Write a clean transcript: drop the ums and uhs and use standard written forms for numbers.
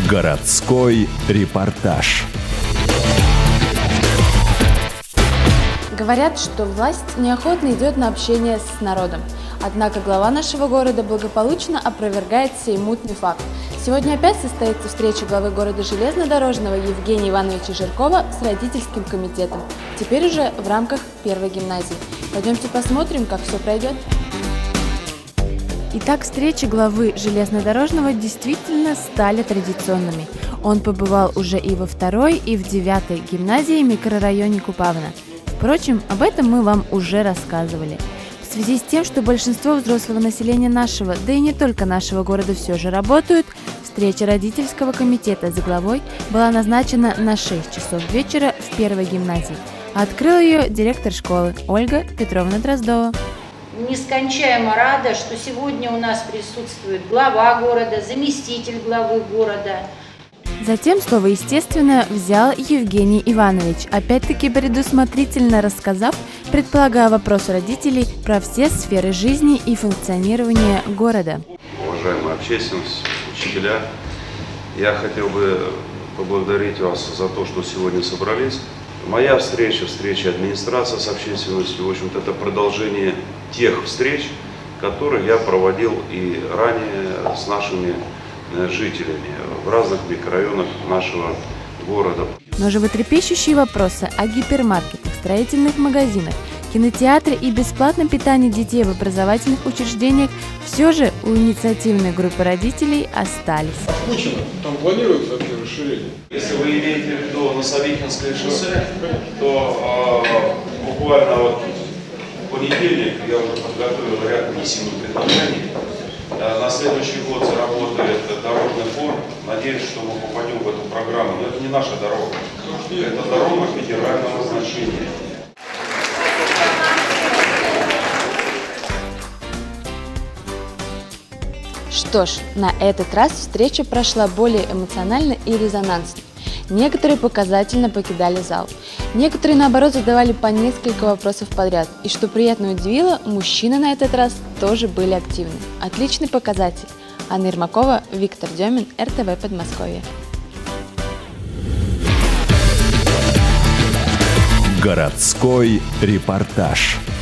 Городской репортаж. Говорят, что власть неохотно идет на общение с народом. Однако глава нашего города благополучно опровергает сей мутный факт. Сегодня опять состоится встреча главы города Железнодорожного Евгения Ивановича Жиркова с родительским комитетом. Теперь уже в рамках первой гимназии. Пойдемте посмотрим, как все пройдет. Итак, встречи главы Железнодорожного действительно стали традиционными. Он побывал уже и во второй, и в 9-й гимназии микрорайоне Купавна. Впрочем, об этом мы вам уже рассказывали. В связи с тем, что большинство взрослого населения нашего, да и не только нашего города все же работают, встреча родительского комитета за главой была назначена на 6 часов вечера в первой гимназии. Открыл ее директор школы Ольга Петровна Дроздова. Нескончаемо рада, что сегодня у нас присутствует глава города, заместитель главы города. Затем слово, естественно, взял Евгений Иванович, опять-таки предусмотрительно рассказав, предполагая вопрос родителей про все сферы жизни и функционирования города. Уважаемая общественность, учителя, я хотел бы поблагодарить вас за то, что сегодня собрались. Моя встреча администрации с общественностью, в общем-то, это продолжение тех встреч, которые я проводил и ранее с нашими жителями в разных микрорайонах нашего города. Но животрепещущие вопросы о гипермаркетах, строительных магазинах, кинотеатре и бесплатном питании детей в образовательных учреждениях все же у инициативной группы родителей остались. Кучина, там планируется вообще расширение? Если вы имеете в виду на Савихинское шоссе, то буквально вот в понедельник я уже подготовил ряд писем и предложений. На следующий год заработает дорожный фонд. Надеюсь, что мы попадем в эту программу. Но это не наша дорога. Это дорога федерального значения. Что ж, на этот раз встреча прошла более эмоционально и резонансно. Некоторые показательно покидали зал. Некоторые, наоборот, задавали по несколько вопросов подряд. И что приятно удивило, мужчины на этот раз тоже были активны. Отличный показатель. Анна Ермакова, Виктор Демин, РТВ Подмосковье. Городской репортаж.